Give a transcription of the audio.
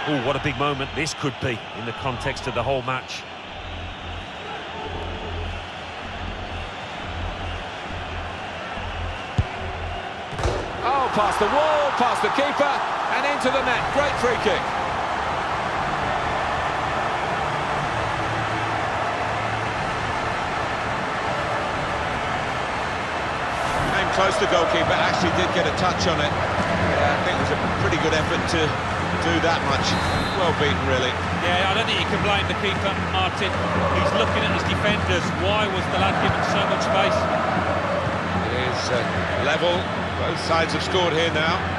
Oh, what a big moment this could be in the context of the whole match. Oh, past the wall, past the keeper, and into the net. Great free kick. Came close to goalkeeper, actually did get a touch on it. Yeah, I think it was a pretty good effort to do that much. Well beaten, really. Yeah, I don't think you can blame the keeper, Martin. He's looking at his defenders. Why was the lad given so much space? It is level. Both sides have scored here now.